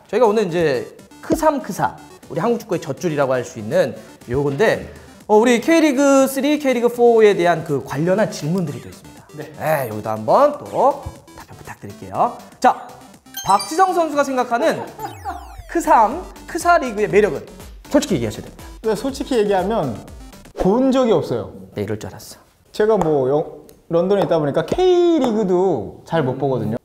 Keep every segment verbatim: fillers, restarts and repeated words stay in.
저희가 오늘 이제 크삼, 크사 우리 한국 축구의 젖줄이라고 할 수 있는 요건데 어, 우리 K리그 쓰리, K리그 포에 대한 그 관련한 질문들이 또 있습니다. 네. 네, 여기도 한번 또 답변 부탁드릴게요. 자, 박지성 선수가 생각하는 크삼, 크사 리그의 매력은 솔직히 얘기하셔야 됩니다. 네, 솔직히 얘기하면 본 적이 없어요. 네, 이럴 줄 알았어. 제가 뭐 영, 런던에 있다 보니까 K리그도 잘 못 보거든요.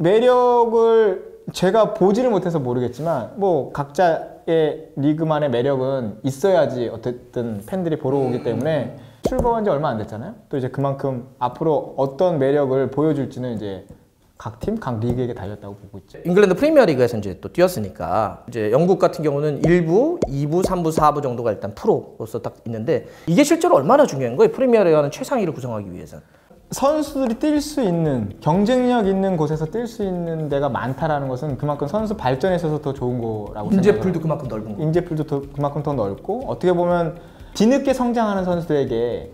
매력을 제가 보지를 못해서 모르겠지만 뭐 각자의 리그만의 매력은 있어야지 어쨌든 팬들이 보러 오기 때문에 출범한 지 얼마 안 됐잖아요. 또 이제 그만큼 앞으로 어떤 매력을 보여줄지는 이제 각 팀, 각 리그에게 달렸다고 보고 있죠. 잉글랜드 프리미어리그에서 이제 또 뛰었으니까 이제 영국 같은 경우는 일 부, 이 부, 삼 부, 사 부 정도가 일단 프로로서 딱 있는데 이게 실제로 얼마나 중요한 거예요? 프리미어리그는 최상위를 구성하기 위해서는. 선수들이 뛸 수 있는 경쟁력 있는 곳에서 뛸 수 있는 데가 많다라는 것은 그만큼 선수 발전에 있어서 더 좋은 거라고 생각해요. 인재풀도 그만큼 넓은 거. 인재풀도 더, 그만큼 더 넓고 어떻게 보면 뒤늦게 성장하는 선수들에게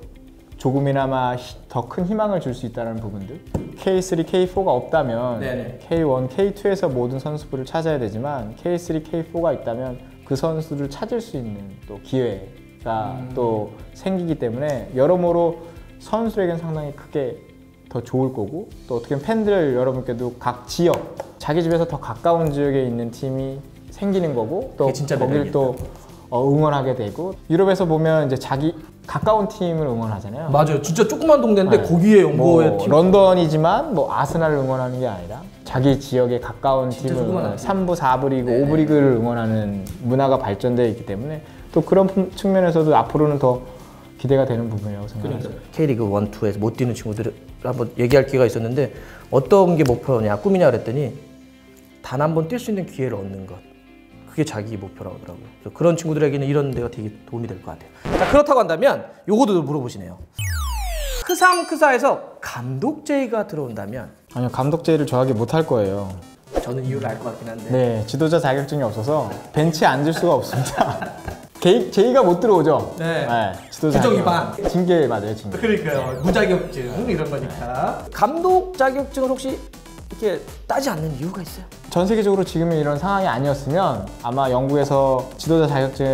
조금이나마 더 큰 희망을 줄 수 있다는 부분들. 케이 쓰리, 케이 포가 없다면 네네. 케이 원, 케이 투에서 모든 선수들을 찾아야 되지만 케이 쓰리, 케이 포가 있다면 그 선수들을 찾을 수 있는 또 기회가 음. 또 생기기 때문에 여러모로 선수에겐 상당히 크게 더 좋을 거고 또 어떻게 보면 팬들 여러분께도 각 지역, 자기 집에서 더 가까운 지역에 있는 팀이 생기는 거고 또 거기를 또 응원하게 되고 유럽에서 보면 이제 자기 가까운 팀을 응원하잖아요. 맞아요. 진짜 조그만 동네인데 네. 거기에 연고의 뭐 팀. 런던이지만 뭐 아스날을 응원하는 게 아니라 자기 지역에 가까운 팀을 삼 부, 사 부 리그, 네. 오 부 리그를 응원하는 문화가 발전되어 있기 때문에 또 그런 측면에서도 앞으로는 더 기대가 되는 부분이라고 생각합니다. 그러니까. K리그 일, 이에서 못 뛰는 친구들을 한번 얘기할 기회가 있었는데 어떤 게 목표냐, 꿈이냐 그랬더니 단 한 번 뛸 수 있는 기회를 얻는 것. 그게 자기 목표라고 하더라고요. 그래서 그런 친구들에게는 이런 데가 되게 도움이 될 것 같아요. 자, 그렇다고 한다면 요거도 물어보시네요. 크삼, 크사에서 감독 제의가 들어온다면 아니요, 감독 제의를 정하게 못할 거예요. 저는 이유를 알 것 같긴 한데 네, 지도자 자격증이 없어서 벤치에 앉을 수가 없습니다. 제, 제의가 못 들어오죠? 네. 네, 지도자 규정 위반. 징계 맞아요, 징계. 그러니까요. 네. 무자격증 이런 거니까. 감독 자격증을 혹시 이렇게 따지 않는 이유가 있어요? 전 세계적으로 지금 이런 상황이 아니었으면 아마 영국에서 지도자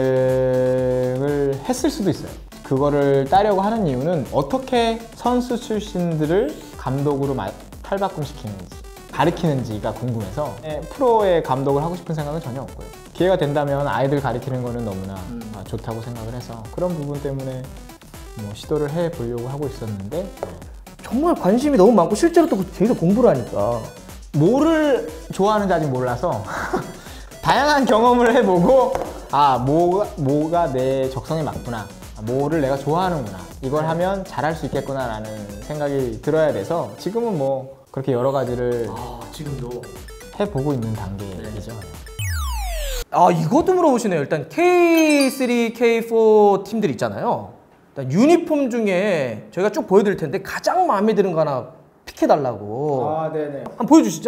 자격증을 했을 수도 있어요. 그거를 따려고 하는 이유는 어떻게 선수 출신들을 감독으로 탈바꿈시키는지 가르치는지가 궁금해서 프로의 감독을 하고 싶은 생각은 전혀 없고요. 기회가 된다면 아이들 가르치는 거는 너무나 음. 좋다고 생각을 해서 그런 부분 때문에 뭐 시도를 해보려고 하고 있었는데 정말 관심이 너무 많고 실제로 또 계속 공부를 하니까 뭐를 좋아하는지 아직 몰라서 다양한 경험을 해보고 아 뭐가, 뭐가 내 적성에 맞구나, 뭐를 내가 좋아하는구나, 이걸 하면 잘할 수 있겠구나 라는 생각이 들어야 돼서 지금은 뭐 그렇게 여러 가지를 아, 지금도 해보고 있는 단계이죠. 네. 아, 이것도 물어보시네요. 일단 케이 쓰리, 케이 포 팀들 있잖아요. 일단 유니폼 중에 저희가 쭉 보여드릴 텐데 가장 마음에 드는 거 하나 픽해달라고. 아, 네네. 한번 보여주시죠.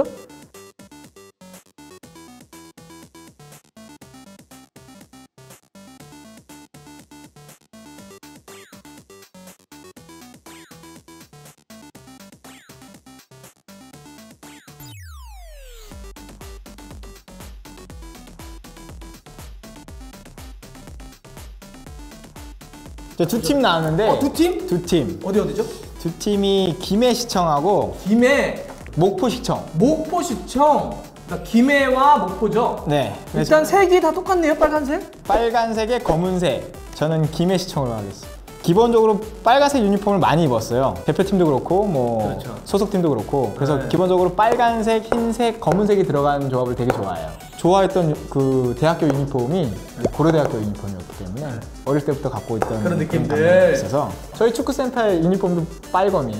두 팀 나왔는데 어, 두 팀? 두 팀. 어디 어디죠? 두 팀이 김해시청하고 김해, 목포시청. 목포시청. 그러니까 김해와 목포죠? 네. 일단 색이 다 똑같네요, 빨간색? 빨간색에 검은색. 저는 김해시청으로 하겠습니다. 기본적으로 빨간색 유니폼을 많이 입었어요. 대표팀도 그렇고 뭐 그렇죠. 소속팀도 그렇고 그래서 네. 기본적으로 빨간색, 흰색, 검은색이 들어간 조합을 되게 좋아해요. 좋아했던 그 대학교 유니폼이 고려대학교 유니폼이었기 때문에 네. 어릴 때부터 갖고 있던 그런 느낌들 있어서 저희 축구센터의 유니폼도 빨검이에요.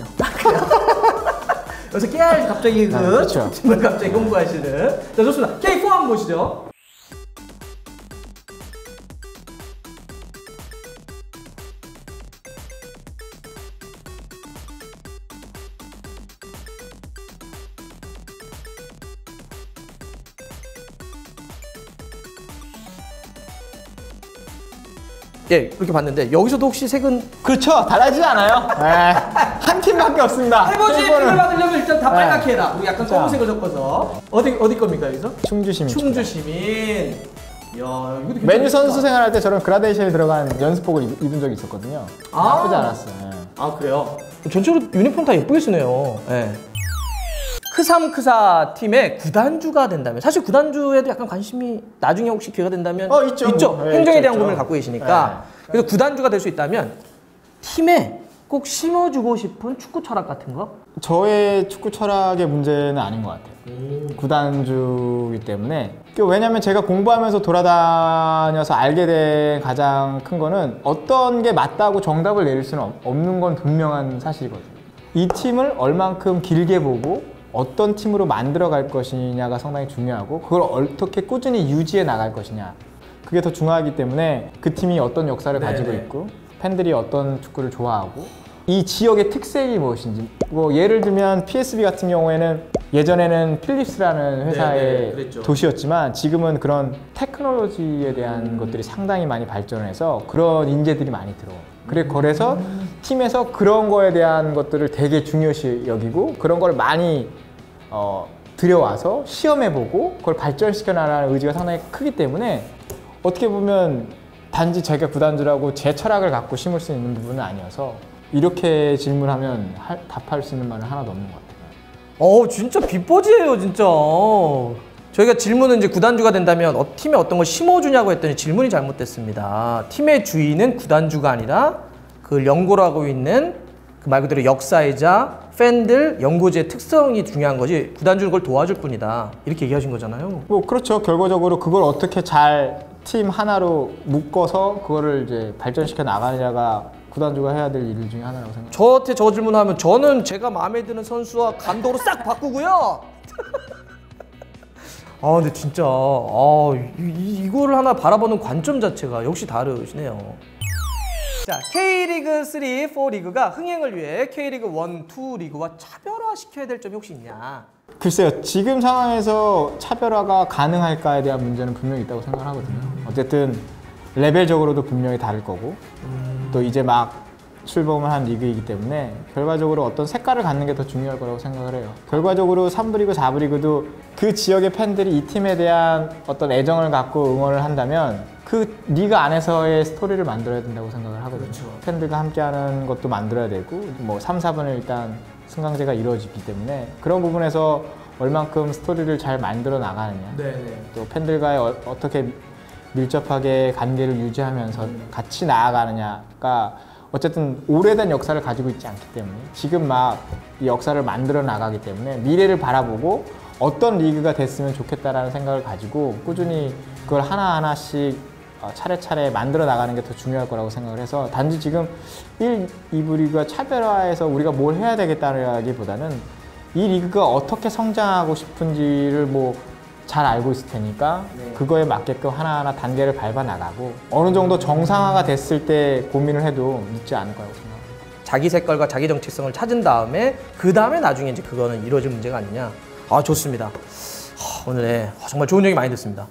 그래서 깨알 갑자기 그 네, 그렇죠. 팀을 갑자기 홍보하시는. 자, 좋습니다. 케이 포 한번 보시죠. 예, 그렇게 봤는데 여기서도 혹시 색은 그렇죠. 달라지지 않아요. 네. 한 팀밖에 없습니다. 해보지 팁을 받으려면 일단 다 네. 빨갛게 해라. 우리 약간 자. 검은색을 섞어서 어디 어디 겁니까 여기서? 충주 시민. 충주 시민. 야, 이것도 메뉴 선수 생활할 때 저런 그라데이션이 들어간 연습복을 입- 입은 적이 있었거든요. 아. 나쁘지 않았어요. 네. 아 그래요? 전체로 유니폼 다 예쁘게 쓰네요. 예. 크삼 크사 팀의 구단주가 된다면 사실 구단주에도 약간 관심이 나중에 혹시 기회가 된다면 어, 있죠. 있죠. 네, 행정에 있죠, 대한 있죠. 고민을 갖고 계시니까 그래서 구단주가 될 수 있다면 팀에 꼭 심어주고 싶은 축구 철학 같은 거? 저의 축구 철학의 문제는 아닌 것 같아요. 구단주이기 때문에. 왜냐면 제가 공부하면서 돌아다녀서 알게 된 가장 큰 거는 어떤 게 맞다고 정답을 내릴 수는 없- 없는 건 분명한 사실이거든요. 이 팀을 얼만큼 길게 보고 어떤 팀으로 만들어 갈 것이냐가 상당히 중요하고 그걸 어떻게 꾸준히 유지해 나갈 것이냐 그게 더 중요하기 때문에 그 팀이 어떤 역사를 네네. 가지고 있고 팬들이 어떤 축구를 좋아하고 이 지역의 특색이 무엇인지 뭐 예를 들면 피에스비 같은 경우에는 예전에는 필립스라는 회사의 네네, 그랬죠. 도시였지만 지금은 그런 테크놀로지에 대한 음. 것들이 상당히 많이 발전해서 그런 인재들이 많이 들어와요. 그래 그래서 팀에서 그런 거에 대한 것들을 되게 중요시 여기고 그런 걸 많이 어, 들여와서 시험해보고 그걸 발전시켜 나가는 의지가 상당히 크기 때문에 어떻게 보면 단지 제가 구단주라고 제 철학을 갖고 심을 수 있는 부분은 아니어서 이렇게 질문하면 할, 답할 수 있는 말은 하나도 없는 것 같아요. 어 진짜 비버지예요 진짜. 저희가 질문은 이제 구단주가 된다면 어, 팀에 어떤 걸 심어주냐고 했더니 질문이 잘못됐습니다. 팀의 주인은 구단주가 아니라 그 연고로 하고 있는 그 말 그대로 역사이자 팬들, 연고지의 특성이 중요한 거지 구단주는 그걸 도와줄 뿐이다. 이렇게 얘기하신 거잖아요. 뭐 그렇죠. 결과적으로 그걸 어떻게 잘 팀 하나로 묶어서 그거를 이제 발전시켜 나가느냐가 구단주가 해야 될 일 중에 하나라고 생각합니다. 저한테 저 질문하면 저는 제가 마음에 드는 선수와 감독으로 싹 바꾸고요. 아 근데 진짜 아, 이, 이- 이거를 하나 바라보는 관점 자체가 역시 다르시네요. 자, K리그 삼, 사 리그가 흥행을 위해 K리그 일, 이 리그와 차별화시켜야 될 점이 혹시 있냐? 글쎄요. 지금 상황에서 차별화가 가능할까에 대한 문제는 분명히 있다고 생각하거든요. 어쨌든 레벨적으로도 분명히 다를 거고 또 이제 막 출범을 한 리그이기 때문에 결과적으로 어떤 색깔을 갖는 게 더 중요할 거라고 생각을 해요. 결과적으로 삼 부 리그, 사 부 리그도 그 지역의 팬들이 이 팀에 대한 어떤 애정을 갖고 응원을 한다면 그 리그 안에서의 스토리를 만들어야 된다고 생각을 하거든요. 그렇죠. 팬들과 함께하는 것도 만들어야 되고 뭐 삼, 사 부는 일단 승강제가 이루어지기 때문에 그런 부분에서 얼만큼 스토리를 잘 만들어 나가느냐 네네. 또 팬들과의 어, 어떻게 밀접하게 관계를 유지하면서 같이 나아가느냐가 어쨌든 오래된 역사를 가지고 있지 않기 때문에 지금 막 이 역사를 만들어 나가기 때문에 미래를 바라보고 어떤 리그가 됐으면 좋겠다라는 생각을 가지고 꾸준히 그걸 하나하나씩 어, 차례차례 만들어 나가는 게 더 중요할 거라고 생각을 해서 단지 지금 일, 이 부 리그가 차별화해서 우리가 뭘 해야 되겠다라기보다는 이 리그가 어떻게 성장하고 싶은지를 뭐 잘 알고 있을 테니까 네. 그거에 맞게끔 하나하나 단계를 밟아 나가고 어느 정도 정상화가 됐을 때 고민을 해도 늦지 않을 거라고 생각합니다. 자기 색깔과 자기 정체성을 찾은 다음에 그 다음에 나중에 이제 그거는 이루어질 문제가 아니냐. 아 좋습니다. 하, 오늘 네, 정말 좋은 얘기 많이 듣습니다.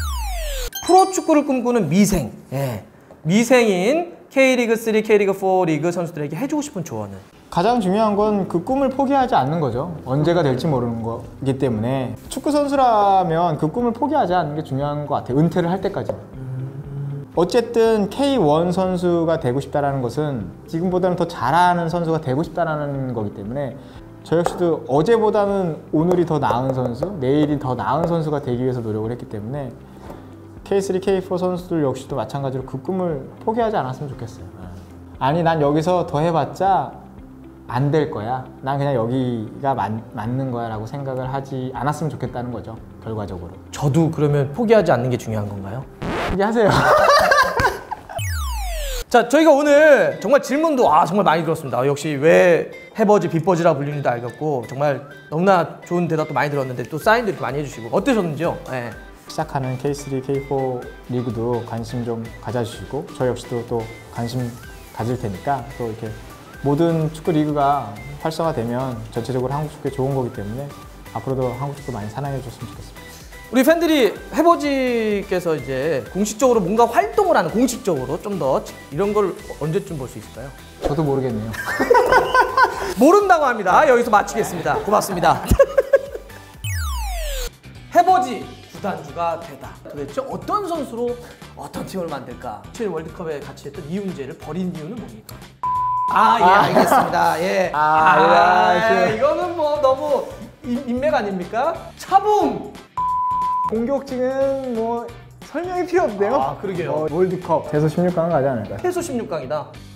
프로축구를 꿈꾸는 미생, 예. 미생인 K리그 삼, K리그 사 리그 선수들에게 해주고 싶은 조언은? 가장 중요한 건 그 꿈을 포기하지 않는 거죠. 언제가 될지 모르는 거기 때문에 축구 선수라면 그 꿈을 포기하지 않는 게 중요한 것 같아요. 은퇴를 할 때까지. 어쨌든 케이 원 선수가 되고 싶다는 것은 지금보다는 더 잘하는 선수가 되고 싶다는 거기 때문에 저 역시도 어제보다는 오늘이 더 나은 선수, 내일이 더 나은 선수가 되기 위해서 노력을 했기 때문에 케이 쓰리, 케이 사 선수들 역시도 마찬가지로 그 꿈을 포기하지 않았으면 좋겠어요. 아니 난 여기서 더 해봤자 안 될 거야. 난 그냥 여기가 맞, 맞는 거야 라고 생각을 하지 않았으면 좋겠다는 거죠. 결과적으로. 저도 그러면 포기하지 않는 게 중요한 건가요? 포기하세요. 자, 저희가 오늘 정말 질문도 아 정말 많이 들었습니다. 아, 역시 왜 해버지, 빗버지라 불리는지도 알겠고 정말 너무나 좋은 대답도 많이 들었는데 또 사인도 이렇게 많이 해주시고 어떠셨는지요? 네. 시작하는 케이 쓰리, 케이 사 리그도 관심 좀 가져주시고 저 역시도 또 관심 가질 테니까 또 이렇게 모든 축구 리그가 활성화되면 전체적으로 한국 축구에 좋은 거기 때문에 앞으로도 한국 축구 많이 사랑해 줬으면 좋겠습니다. 우리 팬들이 해버지께서 이제 공식적으로 뭔가 활동을 하는 공식적으로 좀 더 이런 걸 언제쯤 볼 수 있을까요? 저도 모르겠네요. 모른다고 합니다. 여기서 마치겠습니다. 고맙습니다. 해버지 구단주가 되다. 도대체 어떤 선수로 어떤 팀을 만들까? 이천일 월드컵에 같이 했던 이훈재를 버린 이유는 뭡니까? 아, 예, 알겠습니다. 예. 아, 아, 예, 이거는 뭐 너무 인, 인맥 아닙니까? 차붐! 공격진은 뭐 설명이 필요 없네요. 아, 그러게요. 어, 월드컵 최소 십육 강 가지 않을까요? 최소 십육 강이다.